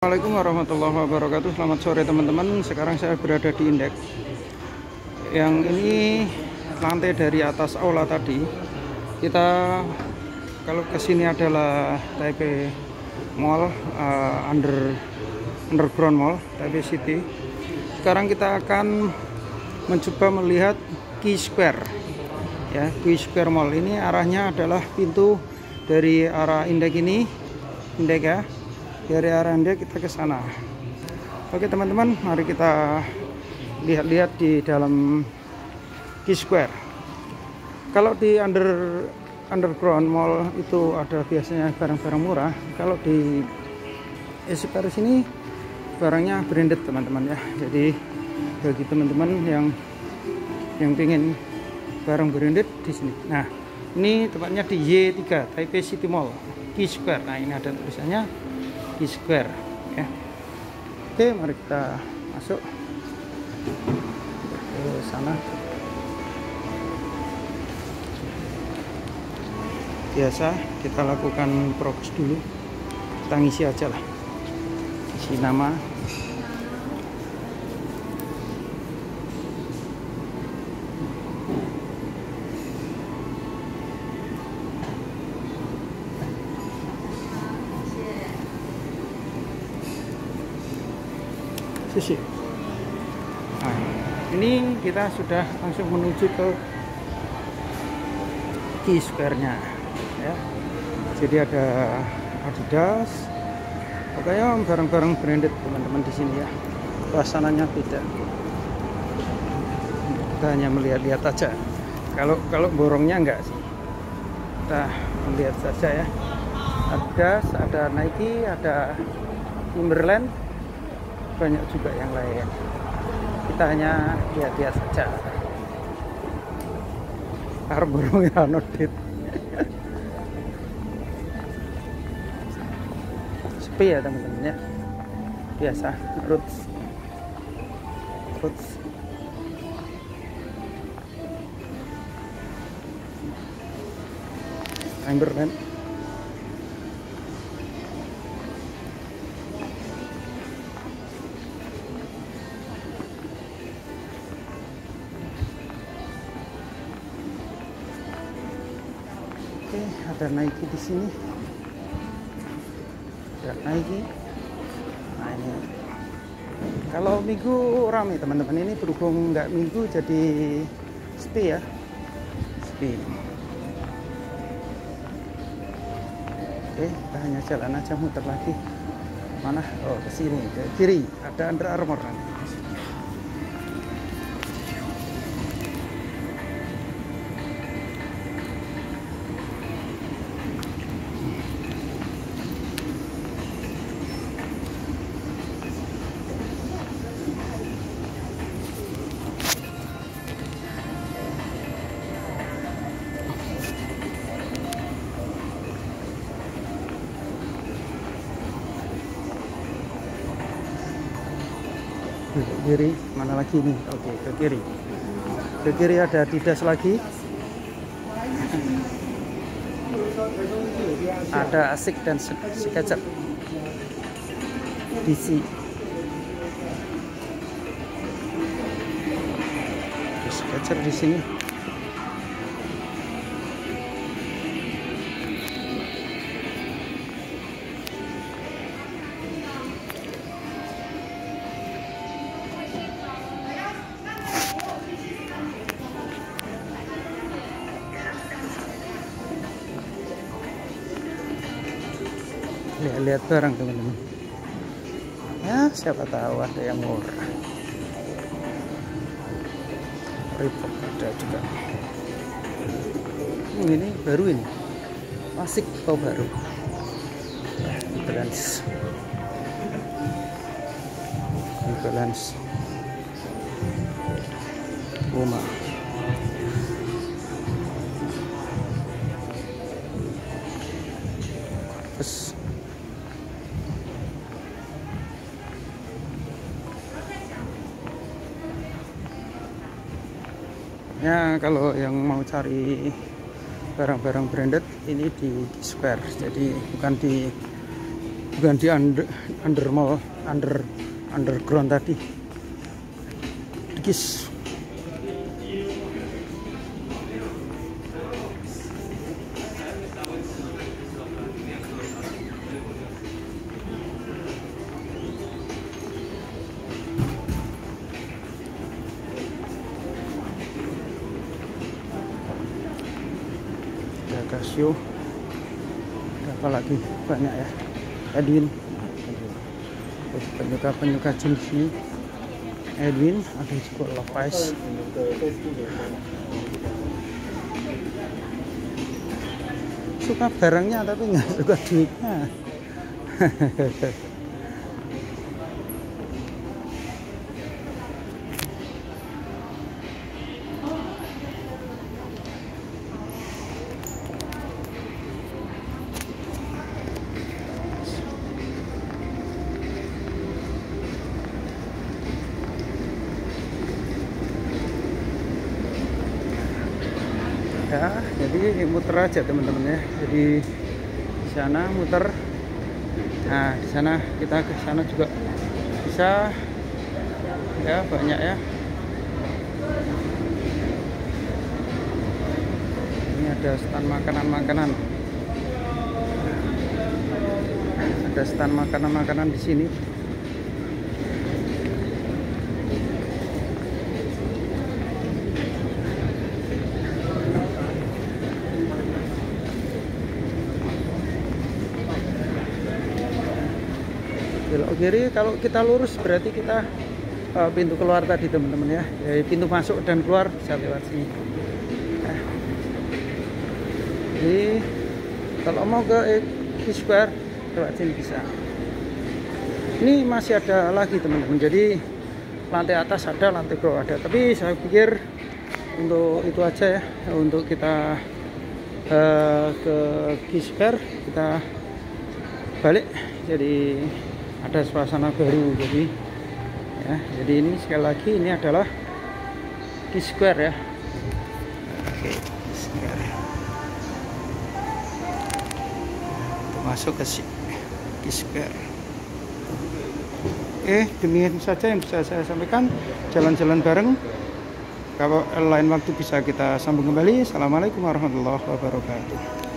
Assalamualaikum warahmatullahi wabarakatuh. Selamat sore teman-teman. Sekarang saya berada di Indek. Yang ini lantai dari atas aula tadi. Kita kalau ke sini adalah Taipei Mall, Underground Mall, Taipei City. Sekarang kita akan mencoba melihat Key Square. Ya, Key Square Mall ini arahnya adalah pintu dari arah Indek ini, Indek ya. Dari arah Indek kita ke sana. Oke teman-teman, mari kita lihat-lihat di dalam Key Square. Kalau di Underground Mall itu ada biasanya barang-barang murah. Kalau di Square sini barangnya branded teman-teman ya. Jadi bagi teman-teman yang pengen barang branded di sini. Nah, ini tempatnya di Y3 Taipei City Mall Key Square. Nah, ini ada tulisannya Key Square ya. Oke, mari kita masuk ke sana. Biasa kita lakukan prokes dulu, kita ngisi aja lah, isi nama. Sisi. Nah, ini kita sudah langsung menuju ke Key Square-nya ya. Jadi ada Adidas, pokoknya barang-barang branded teman-teman di sini ya. Suasananya beda. Kita hanya melihat-lihat aja. Kalau borongnya enggak sih. Kita melihat saja ya. Adidas, ada Nike, ada Timberland, banyak juga yang lain. Kita hanya lihat-lihat saja. Arborongnya nodit. Sepi ya teman-teman ya. Biasa roots. Timberland. Ada Nike di sini. Ada Nike. Nah, ini. Kalau minggu ramai teman-teman, ini berhubung nggak minggu jadi sepi ya. Sepi. Oke, kita hanya jalan aja, muter lagi. Mana? Oh, ke sini, ke kiri. Ada Under Armour nanti. Ke kiri, mana lagi nih? Oke, ke kiri. Ke kiri ada Adidas lagi. Ada Asics dan Skechers. DC. Skechers di sini. Lihat barang teman-teman ya, siapa tahu ada yang murah. Reebok ada juga. Ini baru, ini Asik kau baru. Balance rumah. Ya, kalau yang mau cari barang-barang branded ini di Square, jadi bukan di bukan di underground tadi. Kis. Casio, apa lagi banyak ya, Edwin, penyuka jeans ini, Edwin, ada juga Levi's. Suka barangnya tapi nggak suka duitnya. Ya, jadi muter aja teman-teman ya. Jadi di sana muter. Nah, di sana kita ke sana juga bisa. Ya, banyak ya. Ini ada stand makanan-makanan. Ada stand makanan-makanan di sini. Belok kiri, kalau kita lurus berarti kita pintu keluar tadi teman-teman ya. Jadi pintu masuk dan keluar bisa lewat sini. Nah, jadi kalau mau ke Key Square lewat sini bisa. Ini masih ada lagi teman-teman. Jadi lantai atas ada, lantai bawah ada. Tapi saya pikir untuk itu aja ya, untuk kita ke Key Square kita balik. Jadi ada suasana baru, jadi ya, jadi ini sekali lagi ini adalah Key Square ya. Oke, Key Square. Masuk ke Key Square. Demikian saja yang bisa saya sampaikan. Jalan-jalan bareng. Kalau lain waktu bisa kita sambung kembali. Assalamualaikum warahmatullahi wabarakatuh.